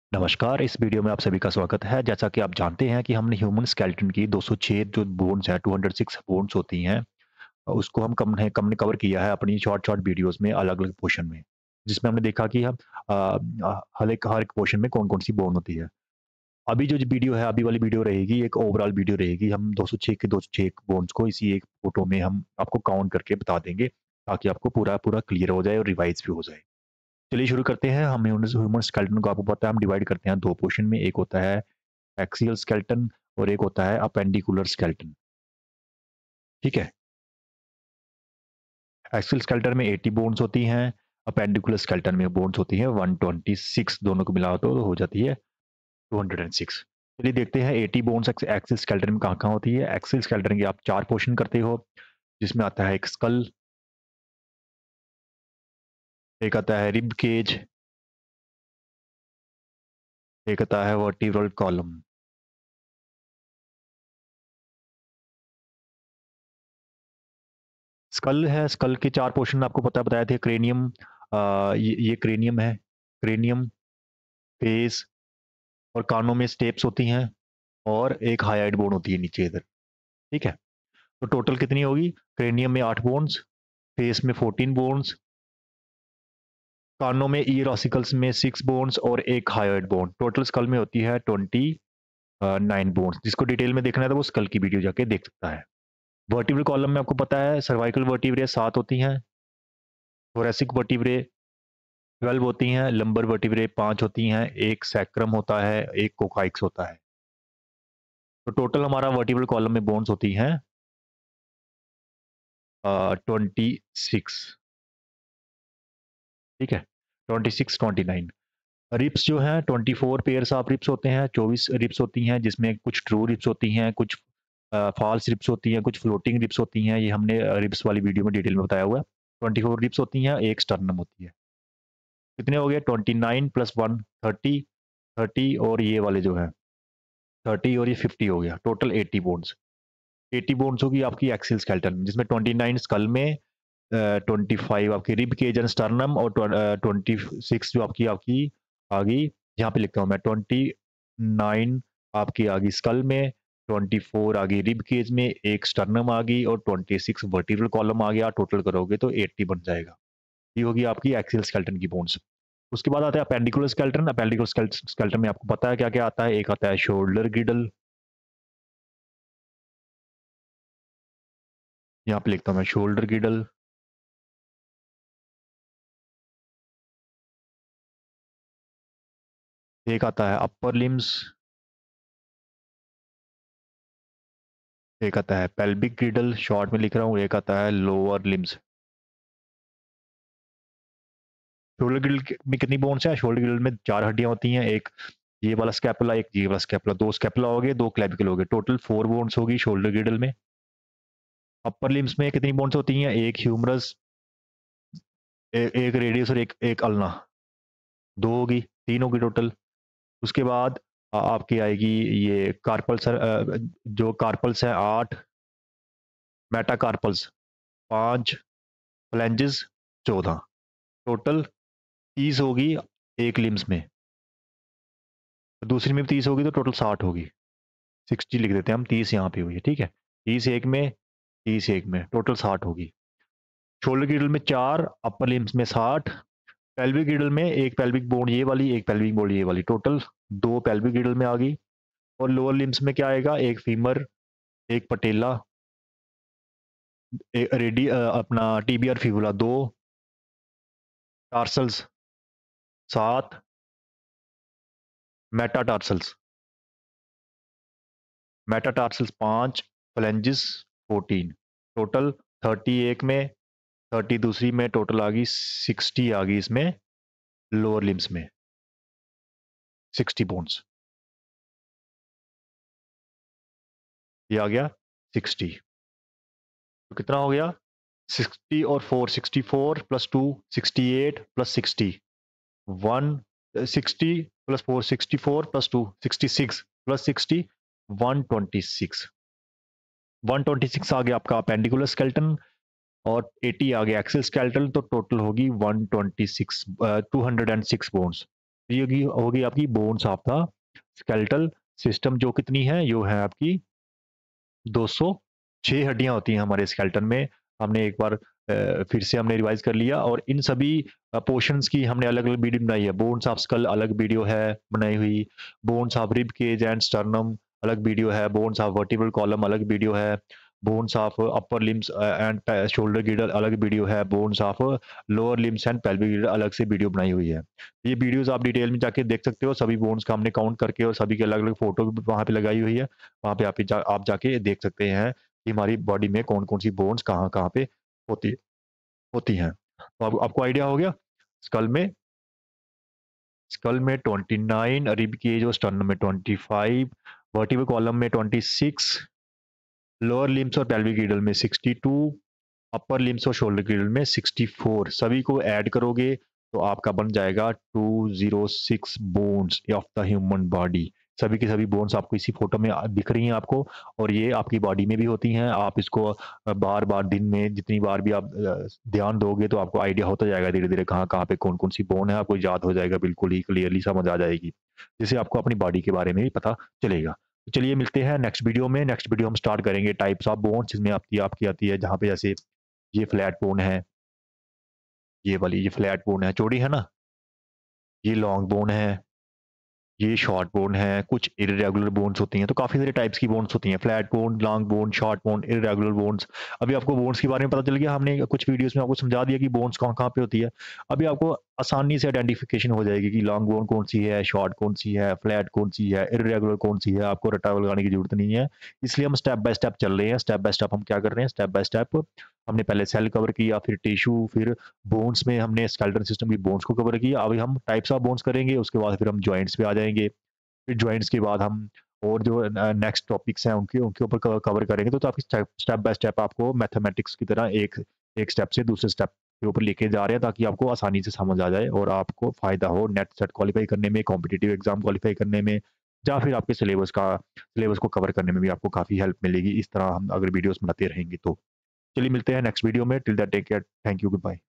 नमस्कार, इस वीडियो में आप सभी का स्वागत है। जैसा कि आप जानते हैं कि हमने ह्यूमन स्केलेटन की 206 जो बोन्स हैं, 206 बोन्स होती हैं, उसको हमने कवर किया है अपनी शॉर्ट वीडियोज़ में अलग-अलग पोर्शन में। जिसमें हमने देखा कि हर एक पोर्शन में कौन-कौन सी बोन होती है। अभी जो वीडियो है, अभी वाली वीडियो रहेगी, एक ओवरऑल वीडियो रहेगी। हम 206 के 206 बोन्स को इसी एक फ़ोटो में हम आपको काउंट करके बता देंगे, ताकि आपको पूरा क्लियर हो जाए और रिवाइज़ भी हो जाए। चलिए शुरू करते हैं। हम ह्यूमन स्केलेटन को आपको पता है हम डिवाइड करते हैं 2 पोर्शन में। एक होता है एक्सियल स्केलेटन और एक होता है अपेंडिकुलर स्केलेटन। ठीक है? एक्सियल स्केलेटन में 80 बोन्स होती हैं, अपेंडिकुलर स्केलेटन में बोन्स होती हैं 126, दोनों को मिलाओ तो हो जाती है 206। चलिए देखते हैं 80 बोन्स एक्सियल स्केलेटन में कहाँ-कहाँ होती है। एक्सियल स्केलेटन के आप 4 पोर्शन करते हो, जिसमें आता है एक स्कल, एक आता है रिब केज, एक आता है वर्टिब्रल कॉलम। स्कल है, स्कल के 4 पोर्शन आपको पता बताए थे। क्रेनियम, ये क्रेनियम है, क्रेनियम, फेस और कानों में स्टेप्स होती हैं और एक हाइलाइट बोन होती है नीचे इधर। ठीक है? तो टोटल कितनी होगी? क्रेनियम में 8 बोन्स, फेस में 14 बोन्स, कानों में ईयर ऑसिकल्स में 6 बोन्स और एक हाइलाइट बोन। टोटल स्कल में होती है 9 बोन्स। जिसको डिटेल में देखना है तो वो स्कल की वीडियो जाके देख सकता है। वर्टिब्रल कॉलम में आपको पता है सर्वाइकल वर्टिब्रे 7 होती हैं, थोरैसिक वर्टिब्रे 12 होती हैं, लंबर वर्टिब्रे 5 होती हैं, एक सैक्रम होता है, एक कोकाइक्स होता है। तो टोटल हमारा वर्टिब्रल कॉलम में बोन्स होती हैं 26। ठीक है? 26, 29। रिब्स जो हैं 24 पेयर्स ऑफ रिब्स होते हैं, 24 रिब्स होती हैं, जिसमें कुछ ट्रू रिब्स होती हैं, कुछ फॉल्स रिब्स होती हैं, कुछ फ्लोटिंग रिब्स होती हैं। ये हमने रिब्स वाली वीडियो में डिटेल में बताया हुआ है। 24 रिब्स होती हैं, एक स्टर्नम होती है। कितने हो गए? 29 प्लस 1 30, 30 और ये वाले जो हैं 30 और ये 50 हो गया। Total 80 bones. 80 बोन्स होगी आपकी एक्सियल स्केलेटन में, जिसमें 29 स्कल में, 25 आपकी रिब केज एंड स्टर्नम और 26 जो आपकी आपकी आ गई, यहाँ पे लिखता हूँ मैं, 29 आपकी आ गई स्कल में, 24 आ गई रिब केज में, एक स्टर्नम आ गई और 26 वर्टिब्रल कॉलम आ गया। टोटल करोगे तो 80 बन जाएगा। ये होगी आपकी एक्सियल स्केलेटन की बोन्स। उसके बाद आता है अपेंडिकुलर स्केलेटन। अपेंडिकुलर स्केलेटन में आपको पता है क्या-क्या आता है? एक आता है शोल्डर गिडल, यहाँ पे लिखता हूँ मैं शोल्डर गिडल। एक आता है अपर लिम्स, एक आता है पेल्विक गिडल, शॉर्ट में लिख रहा हूँ, एक आता है लोअर लिम्स। शोल्डर गिल्ड में कितनी बोन्स हैं? शोल्डर गिल्ड में 4 हड्डियाँ होती हैं, एक ये वाला स्कैपुला, एक ये वाला स्कैपुला, 2 स्कैपुला हो गए, 2 क्लेविकल हो गए। टोटल 4 बोन्स होगी शोल्डर गिल्ड में। अपर लिम्स में कितनी बोन्स होती हैं? एक ह्यूमरस, एक रेडियस और एक एक अल्ना, 2 होगी, 3 होगी टोटल। उसके बाद आपकी आएगी ये कार्पल्स, जो कार्पल्स हैं 8, मेटाकार्पल्स 5, फ्लैंजेस 14। टोटल 30 होगी एक लिम्स में। दूसरी में भी 30 होगी तो टोटल 60 होगी। 60 लिख देते हैं हम, 30 यहाँ पे हुई है। ठीक है? 30 एक में, 30 एक में, टोटल 60 होगी। शोल्डर गिडल में 4, अपर लिम्स में 60, पेल्विक गिडल में एक पेल्विक बोन ये वाली, एक पेल्विक बोन ये वाली, टोटल 2 पेल्विक गिडल में आ गई। और लोअर लिम्स में क्या आएगा? एक फीमर, एक पटेला, अपना tibia fibula 2, tarsals 7, metatarsals, metatarsals 5, phalanges 14। Total 30 एक में, 30 दूसरी में, टोटल आ गई 60 आ गई इसमें लोअर लिम्स में, 60 बोन्स। ये आ गया 60। तो कितना हो गया? 60 और 4, 64 plus 2, 68 plus 60, 1 60 plus 4, 64 plus 2, 66 plus 60, 126। 126 आ गया आपका अपेंडिकुलर स्केलेटन और 80 आ गया एक्सियल स्केलेटन। तो टोटल होगी 126, 206 बोन्स। ये होगी आपकी bones of the skeletal system, जो कितनी है, यो है आपकी 206 हड्डियां होती हैं हमारे स्केलेटन में। हमने एक बार फिर से हमने रिवाइज कर लिया, और इन सभी पोर्शंस की हमने अलग अलग वीडियो बनाई है। बोन्स ऑफ स्कल अलग वीडियो है बनाई हुई, bones of rib cage and sternum अलग वीडियो है, बोन्स ऑफ वर्टिब्रल कॉलम अलग वीडियो है, bones of upper limbs and shoulder girdle अलग वीडियो है, bones of lower limbs and pelvic girdle अलग से वीडियो बनाई हुई है। ये वीडियोस आप डिटेल में जाके देख सकते हो, सभी बोन्स का हमने काउंट करके और सभी के अलग अलग फोटो भी वहाँ पे लगाई हुई है। वहाँ पे आप जाके देख सकते हैं कि हमारी बॉडी में कौन कौन सी बोन्स कहाँ कहाँ पे होती होती हैं। तो आपको आइडिया हो गया। स्कल में स्कल में 29, रिब केज और स्टर्नम में 25, वर्टिब्रल कॉलम में 26, लोअर लिम्स और पेल्विक गिडल में 62, अपर लिम्स और शोल्डर गिडल में 64। सभी को ऐड करोगे तो आपका बन जाएगा 206 bones of the human body. सभी की सभी बोन्स आपको इसी फोटो में दिख रही हैं आपको, और ये आपकी बॉडी में भी होती हैं। आप इसको बार बार दिन में जितनी बार भी आप ध्यान दोगे तो आपको आइडिया होता जाएगा धीरे धीरे कहाँ कहाँ पे कौन कौन सी बोन है, आपको याद हो जाएगा, बिल्कुल ही क्लियरली समझ आ जाएगी, जिससे आपको अपनी बॉडी के बारे में भी पता चलेगा। तो चलिए मिलते हैं नेक्स्ट वीडियो में। नेक्स्ट वीडियो हम स्टार्ट करेंगे टाइप्स ऑफ बोन्स, जिसमें आपकी आती है, जहाँ पे जैसे ये फ्लैट बोन है, ये वाली ये फ्लैट बोन है, चौड़ी है ना, ये लॉन्ग बोन है, ये शॉर्ट बोन है, कुछ इर्रेगुलर बोन्स होती हैं। तो काफ़ी सारे टाइप्स की बोन्स होती हैं, flat bone, long bone, short bone, irregular bones. अभी आपको बोन्स के बारे में पता चल गया, हमने कुछ वीडियोस में आपको समझा दिया कि बोन्स कहाँ कहाँ पे होती है। अभी आपको आसानी से आइडेंटिफिकेशन हो जाएगी कि लॉन्ग बोन कौन सी है, शॉर्ट कौन सी है, फ्लैट कौन सी है, इर्रेगुलर कौन सी है। आपको रट्टा लगाने की जरूरत नहीं है, इसलिए हम स्टेप बाय स्टेप चल रहे हैं। स्टेप बाय स्टेप हम क्या कर रहे हैं, स्टेप बाय स्टेप हमने पहले सेल कवर किया, फिर टिश्यू, फिर बोन्स में हमने स्केलेटल सिस्टम की बोन्स को कवर किया। अभी हम टाइप्स ऑफ बोन्स करेंगे, उसके बाद फिर हम जॉइंट्स पे आ जाएंगे, फिर जॉइंट्स के बाद हम और जो नेक्स्ट टॉपिक्स हैं उनके उनके ऊपर कवर करेंगे। तो आपकी स्टेप बाय स्टेप आपको मैथमेटिक्स की तरह एक एक स्टेप से दूसरे स्टेप के ऊपर लेके जा रहे हैं, ताकि आपको आसानी से समझ आ जाए और आपको फ़ायदा हो नेट सेट क्वालिफाई करने में, कॉम्पिटिटिव एग्जाम क्वालिफाई करने में, या फिर आपके सिलेबस को कवर करने में भी आपको काफ़ी हेल्प मिलेगी, इस तरह हम अगर वीडियोस बनाते रहेंगे तो। चलिए मिलते हैं नेक्स्ट वीडियो में। Till that take care, thank you, good bye.